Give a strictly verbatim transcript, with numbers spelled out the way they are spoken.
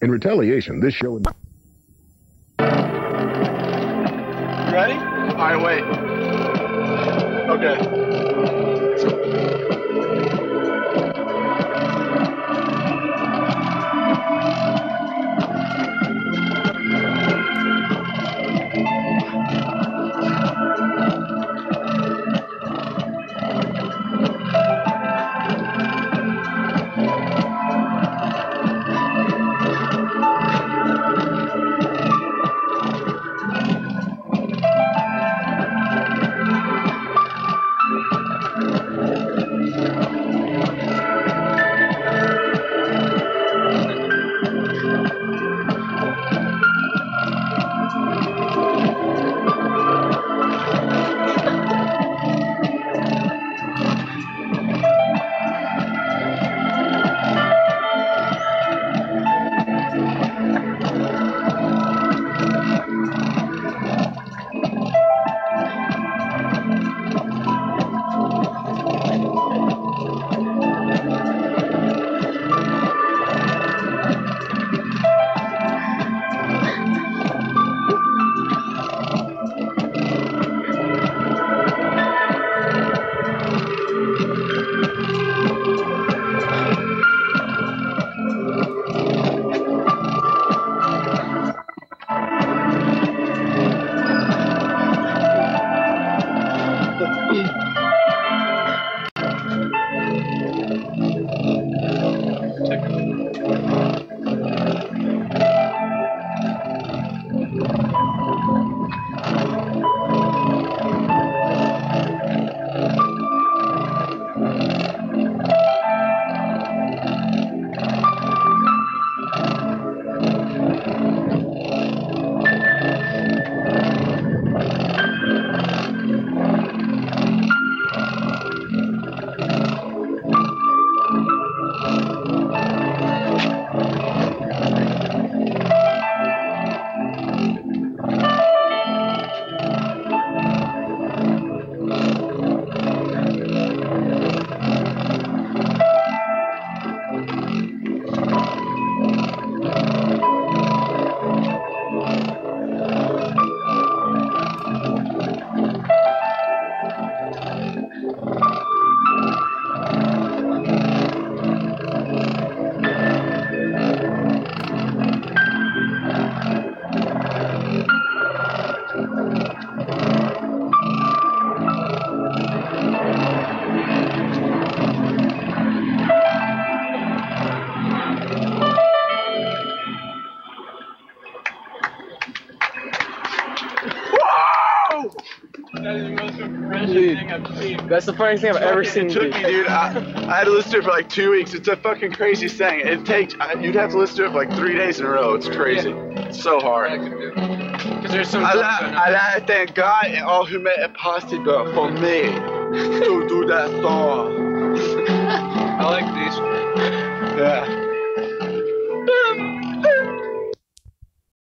In retaliation, this show... Ready? All right, wait. Okay. That is the most refreshing thing I've seen. That's the funniest thing I've ever seen. It took me, dude. I, I had to listen to it for like two weeks. It's a fucking crazy thing. It takes, you'd have to listen to it for like three days in a row. It's crazy. Yeah. It's so hard. Because there's some. I like, I like to thank God and all who made it possible for me to do that song. I like these. Yeah.